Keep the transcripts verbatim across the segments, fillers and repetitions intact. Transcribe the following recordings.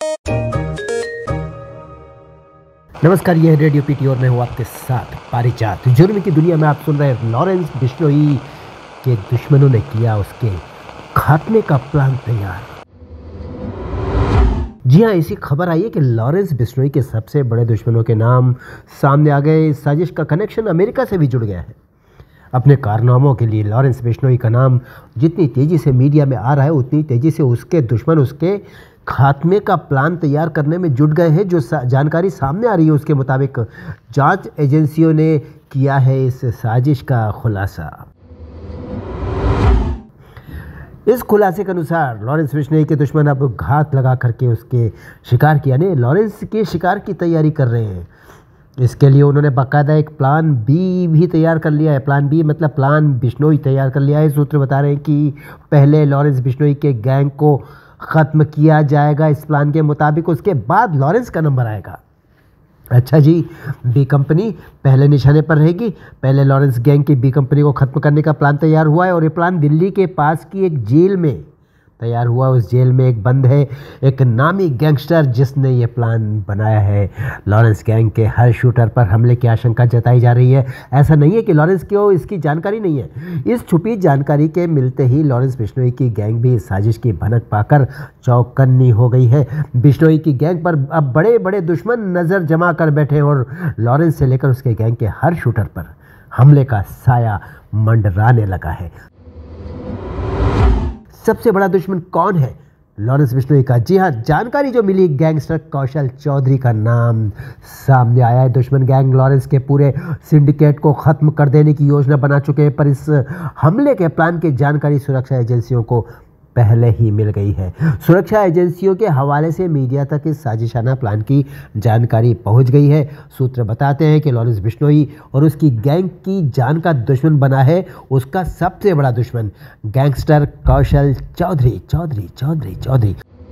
नमस्कार, यह radio PT और मैं हूँ आपके साथ पारिजात। जुर्म की दुनिया में आप सुन रहे हैं। लॉरेंस बिश्नोई के दुश्मनों ने किया उसके खात्मे का प्लान तैयार। जी हाँ, ऐसी खबर आई है कि लॉरेंस बिश्नोई के सबसे बड़े दुश्मनों के नाम सामने आ गए। इस साजिश का कनेक्शन अमेरिका से भी जुड़ गया है। अपने कारनामों के लिए लॉरेंस बिश्नोई का नाम जितनी तेज़ी से मीडिया में आ रहा है, उतनी तेज़ी से उसके दुश्मन उसके खात्मे का प्लान तैयार करने में जुट गए हैं। जो जानकारी सामने आ रही है उसके मुताबिक जांच एजेंसियों ने किया है इस साजिश का खुलासा। इस खुलासे के अनुसार लॉरेंस बिश्नोई के दुश्मन अब घात लगा करके उसके शिकार की यानी लॉरेंस के शिकार की तैयारी कर रहे हैं। इसके लिए उन्होंने बाकायदा एक प्लान बी भी तैयार कर लिया है। प्लान बी मतलब प्लान बिश्नोई तैयार कर लिया है। सूत्र बता रहे हैं कि पहले लॉरेंस बिश्नोई के गैंग को ख़त्म किया जाएगा इस प्लान के मुताबिक, उसके बाद लॉरेंस का नंबर आएगा। अच्छा जी, बी कंपनी पहले निशाने पर रहेगी। पहले लॉरेंस गैंग की बी कंपनी को ख़त्म करने का प्लान तैयार हुआ है और ये प्लान दिल्ली के पास की एक जेल में तैयार हुआ। उस जेल में एक बंद है, एक नामी गैंगस्टर जिसने ये प्लान बनाया है। लॉरेंस गैंग के हर शूटर पर हमले की आशंका जताई जा रही है। ऐसा नहीं है कि लॉरेंस को इसकी जानकारी नहीं है। इस छुपी जानकारी के मिलते ही लॉरेंस बिश्नोई की गैंग भी इस साजिश की भनक पाकर चौकन्नी हो गई है। बिश्नोई की गैंग पर अब बड़े बड़े दुश्मन नज़र जमा कर बैठे और लॉरेंस से लेकर उसके गैंग के हर शूटर पर हमले का साया मंडराने लगा है। सबसे बड़ा दुश्मन कौन है लॉरेंस बिश्नोई का? जी हाँ, जानकारी जो मिली, गैंगस्टर कौशल चौधरी का नाम सामने आया है। दुश्मन गैंग लॉरेंस के पूरे सिंडिकेट को ख़त्म कर देने की योजना बना चुके हैं, पर इस हमले के प्लान की जानकारी सुरक्षा एजेंसियों को पहले ही मिल गई है। सुरक्षा एजेंसियों के हवाले से मीडिया तक इस साजिशाना प्लान की जानकारी पहुंच गई है। सूत्र बताते हैं कि लॉरेंस बिश्नोई और उसकी गैंग की जान का दुश्मन बना है उसका सबसे बड़ा दुश्मन गैंगस्टर कौशल चौधरी चौधरी चौधरी चौधरी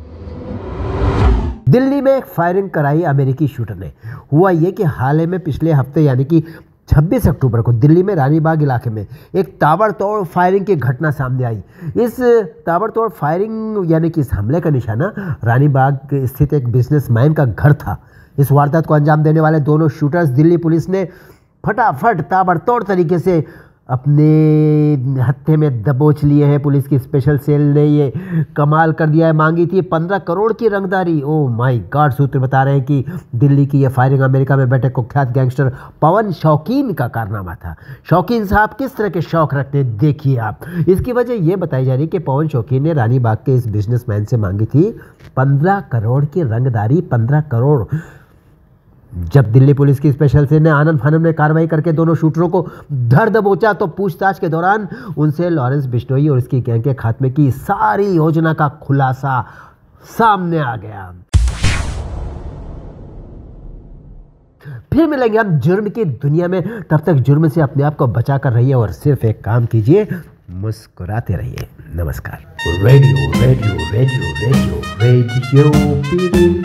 दिल्ली में एक फायरिंग कराई अमेरिकी शूटर ने। हुआ ये कि हाल ही में पिछले हफ्ते यानी कि छब्बीस अक्टूबर को दिल्ली में रानीबाग इलाके में एक ताबड़तोड़ फायरिंग की घटना सामने आई। इस ताबड़तोड़ फायरिंग यानी कि इस हमले का निशाना रानीबाग स्थित एक बिजनेसमैन का घर था। इस वारदात को अंजाम देने वाले दोनों शूटर्स दिल्ली पुलिस ने फटाफट ताबड़तोड़ तरीके से अपने हत्थे में दबोच लिए हैं। पुलिस की स्पेशल सेल ने ये कमाल कर दिया है। मांगी थी पंद्रह करोड़ की रंगदारी। Oh my god. सूत्र बता रहे हैं कि दिल्ली की यह फायरिंग अमेरिका में बैठे कुख्यात गैंगस्टर पवन शौकीन का कारनामा था। शौकीन साहब किस तरह के शौक रखते हैं देखिए आप। इसकी वजह यह बताई जा रही है कि पवन शौकीन ने रानीबाग के इस बिजनेसमैन से मांगी थी पंद्रह करोड़ की रंगदारी। पंद्रह करोड़। जब दिल्ली पुलिस की स्पेशल सेल ने आनंद फानन में कार्रवाई करके दोनों शूटरों को धर दबोचा तो पूछताछ के दौरान उनसे लॉरेंस बिश्नोई और उसकी गैंग के खात्मे की सारी योजना का खुलासा सामने आ गया। फिर मिलेंगे हम जुर्म की दुनिया में। तब तक जुर्म से अपने आप को बचा कर रहिए और सिर्फ एक काम कीजिए, मुस्कुराते रहिए। नमस्कार। Radio radio radio radio radio